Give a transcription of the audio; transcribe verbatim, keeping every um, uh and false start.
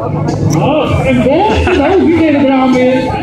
Oh, en bol, nou, wie deed het raam weer?